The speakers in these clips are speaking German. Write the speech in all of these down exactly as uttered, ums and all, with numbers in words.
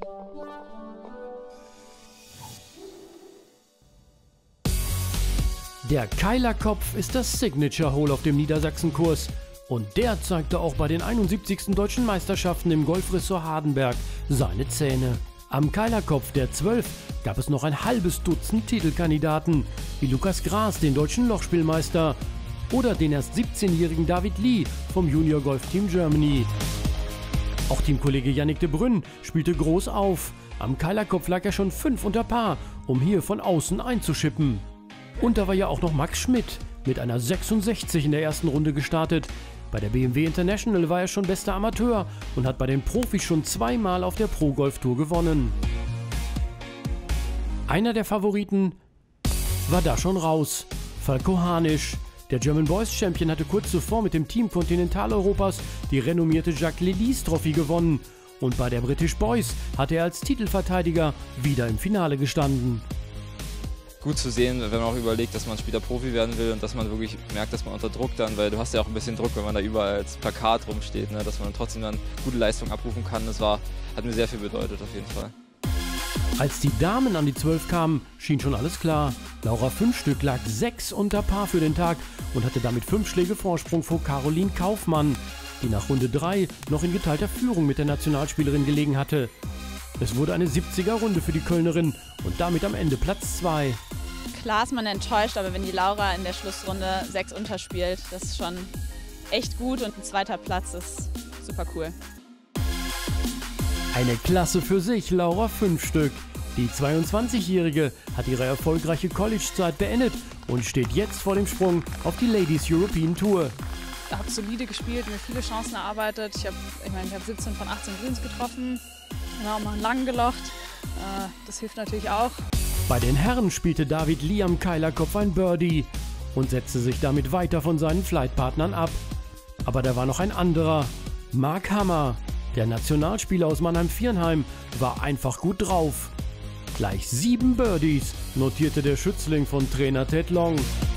Der Keilerkopf ist das Signature-Hole auf dem Niedersachsen-Kurs. Und der zeigte auch bei den einundsiebzigsten Deutschen Meisterschaften im Golfressort Hardenberg seine Zähne. Am Keilerkopf der zwölf gab es noch ein halbes Dutzend Titelkandidaten, wie Lukas Gras, den deutschen Lochspielmeister, oder den erst siebzehnjährigen David Lee vom Junior Golf Team Germany. Auch Teamkollege Yannick de Bruyne spielte groß auf. Am Keilerkopf lag er schon fünf unter Paar, um hier von außen einzuschippen. Und da war ja auch noch Max Schmidt mit einer sechsundsechzig in der ersten Runde gestartet. Bei der B M W International war er schon bester Amateur und hat bei den Profis schon zweimal auf der Pro Golf Tour gewonnen. Einer der Favoriten war da schon raus, Falko Hanisch. Der German Boys Champion hatte kurz zuvor mit dem Team Kontinentaleuropas die renommierte Jacques Lelis Trophy gewonnen und bei der British Boys hatte er als Titelverteidiger wieder im Finale gestanden. Gut zu sehen, wenn man auch überlegt, dass man später Profi werden will und dass man wirklich merkt, dass man unter Druck dann, weil du hast ja auch ein bisschen Druck, wenn man da überall als Plakat rumsteht, ne, dass man trotzdem dann gute Leistung abrufen kann. Das war, hat mir sehr viel bedeutet auf jeden Fall. Als die Damen an die zwölf kamen, schien schon alles klar. Laura Fünfstück lag sechs unter Paar für den Tag und hatte damit fünf Schläge Vorsprung vor Caroline Kaufmann, die nach Runde drei noch in geteilter Führung mit der Nationalspielerin gelegen hatte. Es wurde eine siebziger Runde für die Kölnerin und damit am Ende Platz zwei. Klar ist man enttäuscht, aber wenn die Laura in der Schlussrunde sechs unterspielt, das ist schon echt gut und ein zweiter Platz ist super cool. Eine Klasse für sich, Laura Fünfstück. Die zweiundzwanzigjährige hat ihre erfolgreiche College-Zeit beendet und steht jetzt vor dem Sprung auf die Ladies European Tour. Ich habe solide gespielt, mir viele Chancen erarbeitet. Ich habe ich mein, ich hab siebzehn von achtzehn Greens getroffen, genau, mal einen langen gelocht. Äh, das hilft natürlich auch. Bei den Herren spielte David Lee am Keilerkopf ein Birdie und setzte sich damit weiter von seinen Flightpartnern ab. Aber da war noch ein anderer, Mark Hammer. Der Nationalspieler aus Mannheim-Viernheim war einfach gut drauf. Gleich sieben Birdies notierte der Schützling von Trainer Ted Long.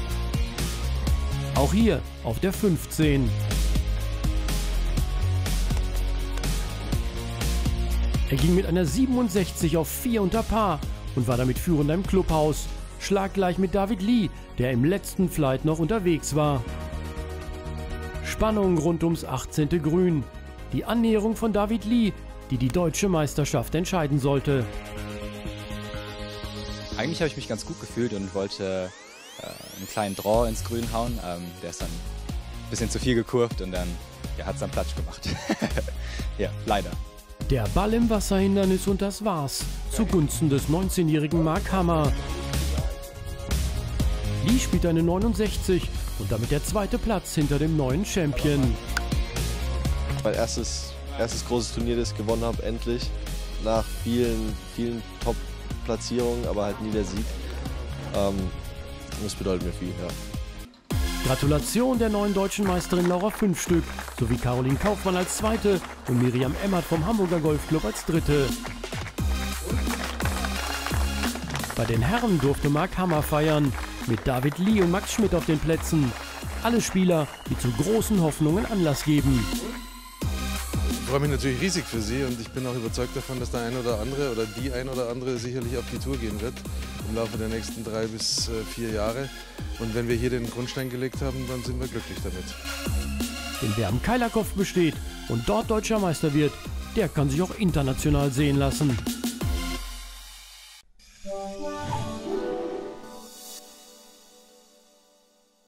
Auch hier auf der fünfzehn. Er ging mit einer siebenundsechzig auf vier unter Paar und war damit führender im Clubhaus. Schlaggleich mit David Lee, der im letzten Flight noch unterwegs war. Spannung rund ums achtzehnte Grün. Die Annäherung von David Lee, die die deutsche Meisterschaft entscheiden sollte. Eigentlich habe ich mich ganz gut gefühlt und wollte äh, einen kleinen Draw ins Grün hauen. Ähm, der ist dann ein bisschen zu viel gekurvt und dann ja, hat es dann Platsch gemacht. Ja, leider. Der Ball im Wasserhindernis und das war's. Zugunsten des neunzehnjährigen Mark Hammer. Lee spielt eine neunundsechzig und damit der zweite Platz hinter dem neuen Champion. Mein erstes, erstes großes Turnier, das ich gewonnen habe, endlich. Nach vielen, vielen Top-Platzierungen, aber halt nie der Sieg. Ähm, das bedeutet mir viel, ja. Gratulation der neuen deutschen Meisterin Laura Fünfstück sowie Caroline Kaufmann als Zweite und Miriam Emmert vom Hamburger Golfclub als Dritte. Bei den Herren durfte Mark Hammer feiern, mit David Lee und Max Schmidt auf den Plätzen. Alle Spieler, die zu großen Hoffnungen Anlass geben. Ich freue mich natürlich riesig für sie und ich bin auch überzeugt davon, dass der ein oder andere oder die ein oder andere sicherlich auf die Tour gehen wird im Laufe der nächsten drei bis vier Jahre. Und wenn wir hier den Grundstein gelegt haben, dann sind wir glücklich damit. Denn wer am Keilerkopf besteht und dort deutscher Meister wird, der kann sich auch international sehen lassen.